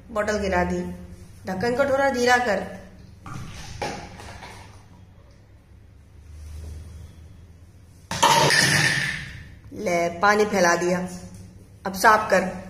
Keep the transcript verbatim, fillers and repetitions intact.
बोतल गिरा दी। ढक्कन को थोड़ा धीरा कर। ले पानी फैला दिया। अब साफ कर।